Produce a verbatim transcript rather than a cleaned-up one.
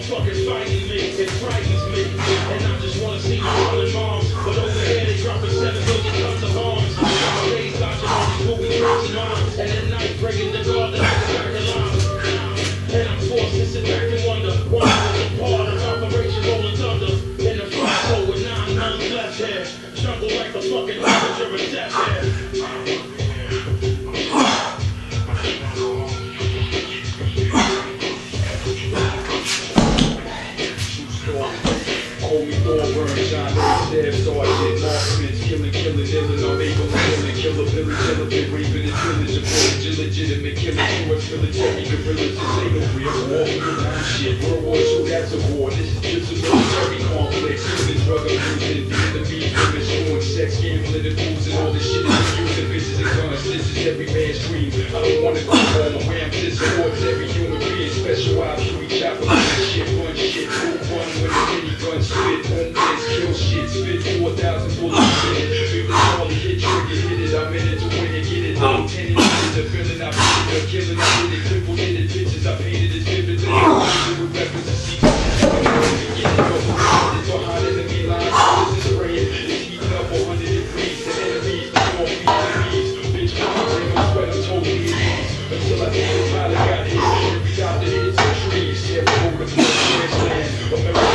motherfuckers fighting me, it frightens me. And I just wanna see you rolling moms, but over here they dropping seven billion tons of bombs. Nowadays dodging all these movie drops and moms, and at night breaking the guard like a back of lines. And I'm forced to sit back and wonder why I was a part of Operation Rolling Thunder. In the front row with nine months left here, jungle like the fucking harbinger of death here. Hold me Thorburn, John Staff, Sergeant, Marksmans, killing, killing, illing, I'm able to kill it, kill a village, elephant, raping and pillage, a village, illegitimate killing, towards military guerrillas, this ain't no real war, shit, World War Two, that's a war, this is just a military complex, human drug abusing, the enemy, women, showing sex, gambling, and fools, and all this shit is using bitches and guns, this is every man's dream, I don't wanna go home, where I'm just towards every human being, special ops, we chop up shit, run shit, move, run with a minigun, spit, homeless, kill shit, spit four thousand bullets in it. Feel the all hit trigger, hit it, I'm in it to win it, get it. I'm ten and the feeling I feel it, killing, I hit it, crippled, hit it, pictures I painted as vividly. With weapons and secrets, I'm going to get it, go it's behind enemy lines, this is spraying, it's heating up one hundred degrees, the enemies, the more enemies, bitch, I'm in no sweat, I'm totally at ease, until I think the pilot got hit, every doctor hits the trees, yeah, we're over the transplant, America.